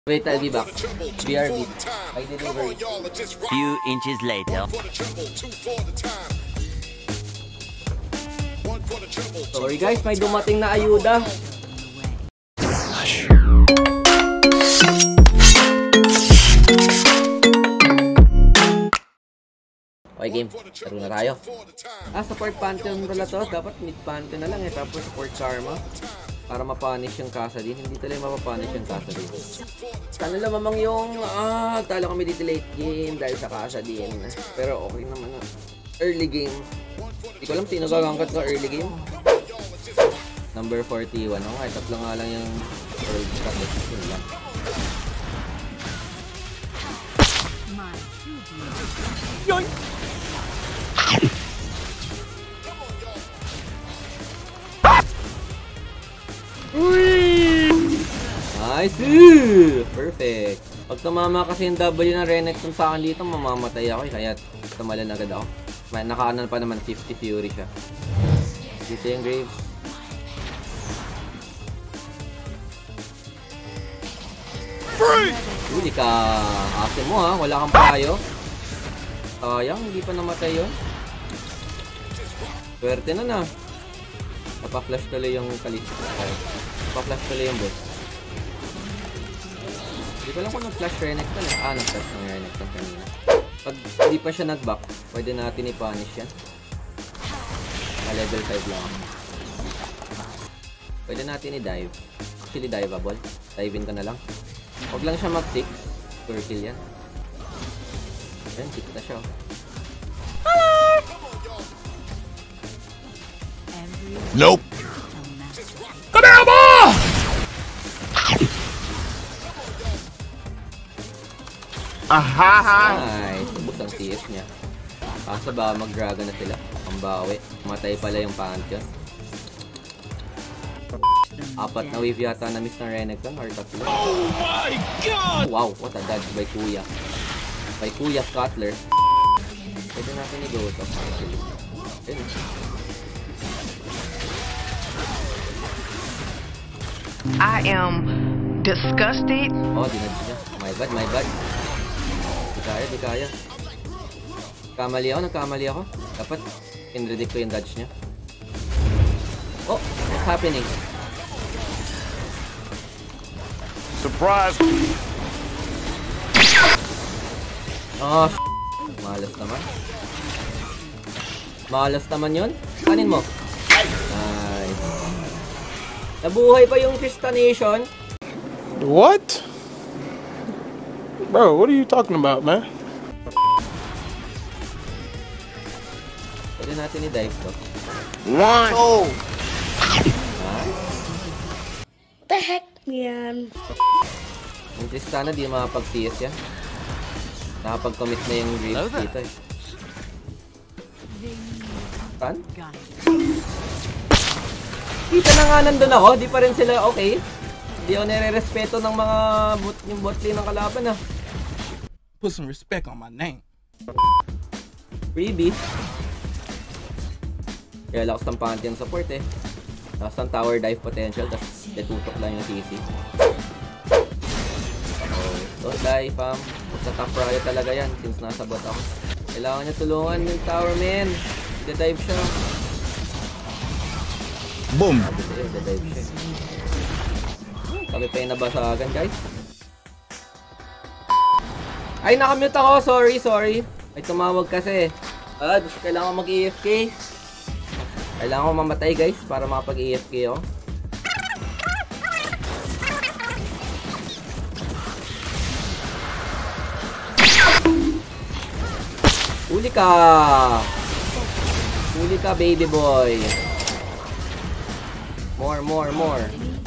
Wait, I'll be back. BRB. I delivery. Few inches later. Sorry guys, may dumating na ayuda. Okay game, laro na tayo. Support pantheon pala to. Dapat mid pantheon na lang eh. Tapos support karma. Para mapunish yung kasa din. Hindi talaga mapapunish yung kasa din. Sana lang mamang yung talo kami dito late game dahil sa kasa din. Pero okay naman na. Early game. Hindi ko alam sino gagangkat ko early game. Number 41. Okay, tatlo nga lang yung early cut. Yun lang. Yoy! Nice! Perfect! Pag tumama kasi yung W ng Renekton sa akin dito, mamamatay ako eh. Kaya tumalan agad ako. Nakaanan pa naman 50 Fury siya. Dito yung Graves. Huli ka! Ase mo ha, wala kang payo. Sayang, hindi pa namatay yun. Swerte na na. Napa-flash tuloy yung kalis. Napa-flash tuloy yung boss. Hindi ko lang kung nag-flash Renekton eh. Nag-flash ng Renekton kanina. Pag hindi pa siya nag-back, pwede natin i-punish yan. Level 5 lang. Pwede natin i-dive. Actually, diveable. Dive-in ko na lang. Huwag lang siya mag-6. Sure kill yan. Yan, 6 na siya. Nope! Kadama! Ahaha! Ay, subos ang CS niya. Kaso ba mag-dragon na sila? Ang bawi. Matay pala yung Pantheon. 4 na wave yata na miss ng Renekton or 3. Oh my God! Wow, what a dodge by Kuya. By Kuya Scuttler. Pwede natin i-go to. I am disgusted. Oh, dinadge niya. My bad, my bad. Di kaya. Nagkamali ako. Dapat in-redict ko yung dodge niya. Oh, what's happening? Surprise! Oh, Malas naman yun. Kanin mo. Nice. Nabuhay pa yung Cristanation. What? Bro, what are you talking about, man? Pwede natin i-dive to. One! Oh! What the heck, man? Yung Tristana di makapag-CS yan. Nakapag-commit na yung Graves dito eh. Saan? Kita na nga nandun ako, di pa rin sila okay. Hindi ako nire-respeto ng mga yung bot lane ng kalaban ah. Put some respect on my name. Freebie. Kaya lakas ng Pantheon support eh. Lakas ng tower dive potential, tapos detutok lang yung CC. Don't die fam. Sa top prior talaga yan since nasa bot ako. Kailangan niya tulungan yung tower man. Ida-dive siya. Boom! Ida-dive siya. Kami pa yung nabasagan guys. Ay, nakamute ako. Sorry. Ay, tumawag kasi. Kailangan ko mag-AFK. Kailangan ko mamatay guys para makapag-AFK ako. Huli ka baby boy. More.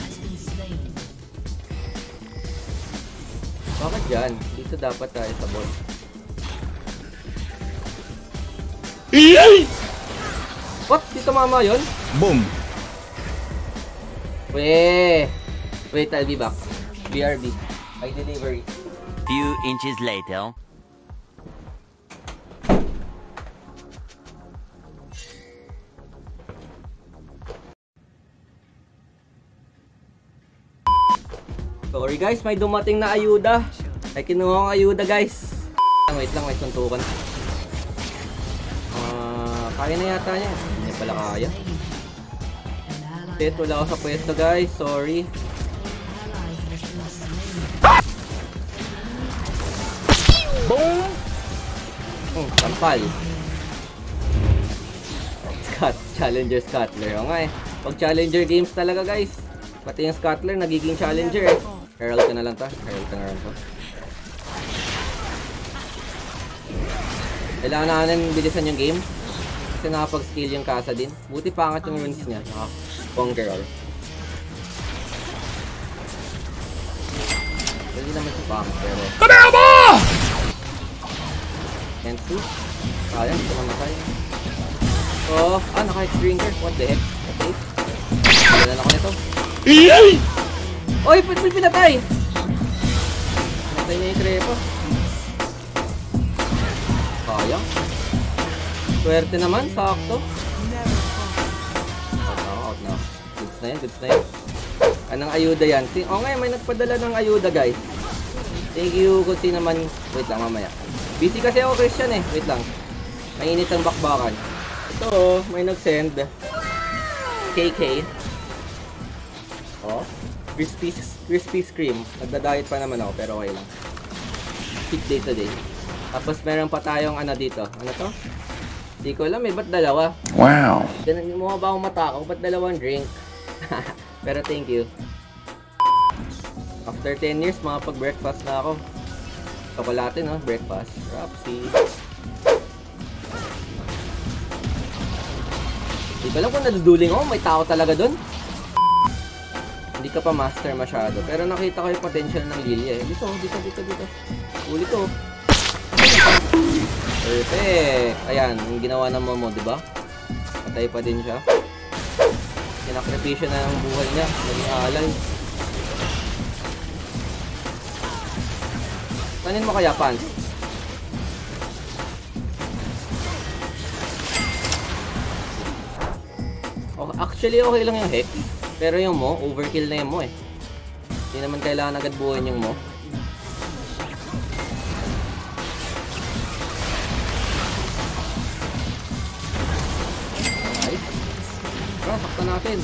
Bakit dyan? Dito dapat tayo sa bot. What? Dito mama yun? Boom! Wait, I'll be back. BRB. I delivery. Few inches later. Sorry guys, may dumating na ayuda. Ay, kinuha kong ayuda guys. Wait lang, may suntukan. Kaya na yata niya. Hindi pala kaya. Shit, wala ako sa pwesto guys. Sorry. Boom! Sampal. Challenger Scuttler. O nga eh. Pag Challenger games talaga guys. Pati yung Scuttler nagiging Challenger eh. Herald ka na lang ta. Herald ka na lang to. Kailangan na natin bilisan yung game. Kasi nakapag-skill yung Kasa din. Buti pangat yung runes niya. Conqueror. Hindi naman siya pangat pero... Kadama! Can't see. Sayang, hindi mamatay. Oh, naka-drinker. What the heck? Okay. Kailan ako nito. Oy, pinatay! Pinatay niya yung krepo. Sayang. Swerte naman, sakto. Out na. Goods na yan, goods na yan. Anong ayuda yan? Ngayon, may nagpadala ng ayuda, guys. Thank you kung sino man. Wait lang, mamaya. Busy kasi ako, Christian eh. Wait lang. Mainit ang bakbakan. Ito, may nag-send. KK. Oh. Crispy Scream. Nagda-diet pa naman ako, pero okay lang. Cheat day today. Tapos meron pa tayong dito. Ano to? Hindi ko alam eh, ba't dalawa? Wow. Ganun mo ba akong mata ko? Ba't dalawang drink? Pero thank you. After 10 years, makapag-breakfast na ako. Chocolate, no? Breakfast. Rapsy. Hindi ko alam kung naduduling ako. May tao talaga dun. Hindi ka pa master masyado. Pero nakita ko yung potential ng Lilia eh. Dito. Ulit to. Perfect. Ayan, yung ginawa ng Momo, di ba? Patay pa din siya. Sinakripisyo na ang buhay niya. Naging alay. Tanin mo kaya, Pans? Oh, actually, okay lang yung Hex. Pero yung Mo, overkill na yung Mo eh. Hindi naman kailangan agad buuin yung Mo. Sakta natin.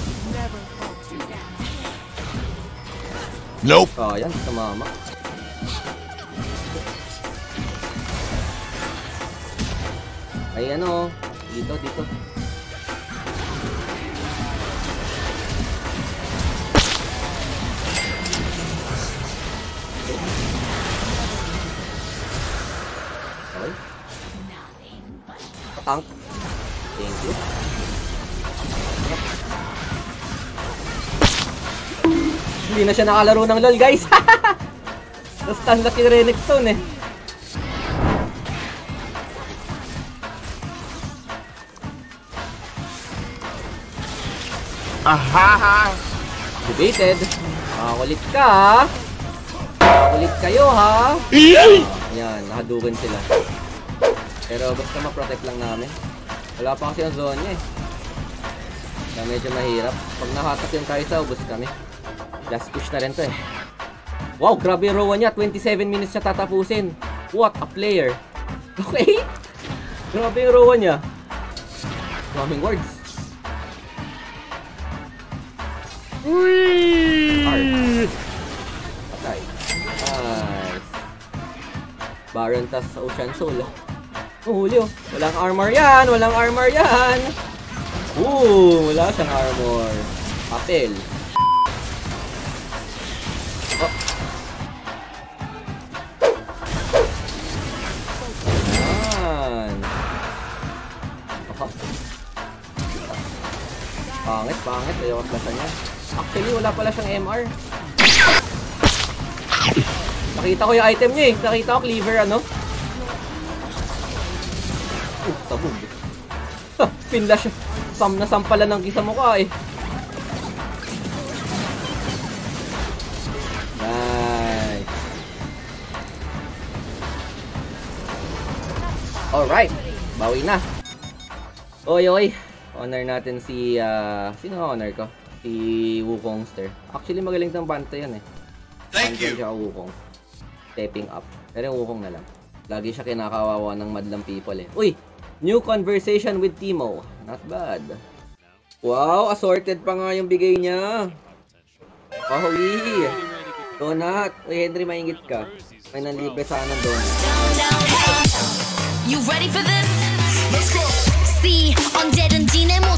Nope. Yan, tumama. Ay dito. Okay. Tank. Thank you. Hindi na siya nakalaro ng LOL, guys. Na-stun na si Renekton eh. Aha! Debated. Kulit ka. Kulit kayo ha. Yan, nakadugan sila. Pero basta ma-protect lang namin. Wala pa kasi ang zone niya eh. Kaya medyo mahirap. Pag nakatak yung Kaisa, ubos kami. Last push na rin to eh. Wow, grabe yung rowa niya. 27 minutes siya tatapusin. What a player. Okay. Grabe yung rowa niya. Daming words. Patay. Nice. Baron tas sa Ocean Soul. Huli oh. Walang armor yan. Wala siyang armor. Papel. Oh. Yan. Pangit. Ayaw kaklasan niya. Actually, wala pala siyang MR. Nakita ko yung item niya eh. Nakita ko cleaver tabog. Pinla siya. Nasampalan ng kisa mukha eh. Nice. Alright. Bawi na. Oy. Honor natin si... sino honor ko? Si Wukongster. Actually, magaling tong panto yan eh. Thank you. Siya Wukong. Stepping up. Pero yung Wukong na lang. Lagi siya kinakawawa ng madlang people eh. Uy! New conversation with Timo. Not bad. Wow! Assorted pa nga yung bigay niya. Pahawi! Donut! Uy, Henry, maingit ka. May nanlibre sana ng donut. You ready for this? Let's go. See, 언제든지 내